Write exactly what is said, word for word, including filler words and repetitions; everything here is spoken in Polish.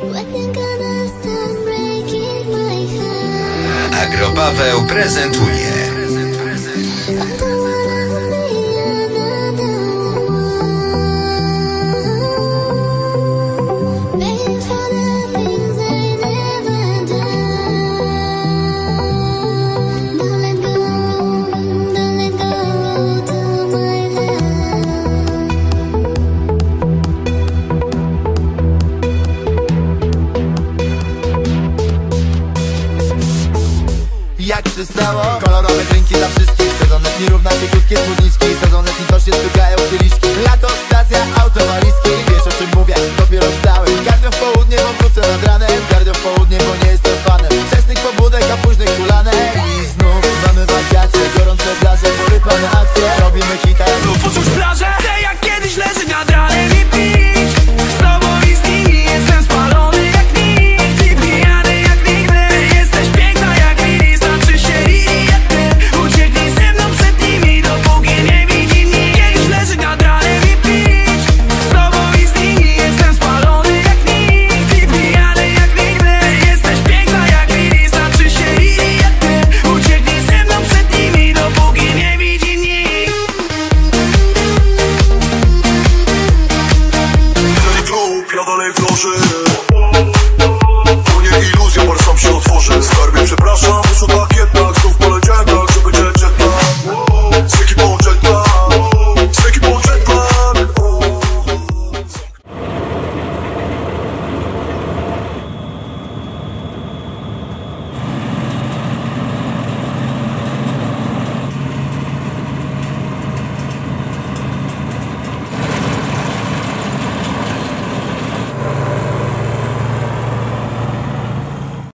Agropaweł prezentuje jak przystało. Kolorowe drinki dla wszystkich. Sezon letni równa się krótkie spódniczki. Sezon letni to się stukają kieliszki. Lato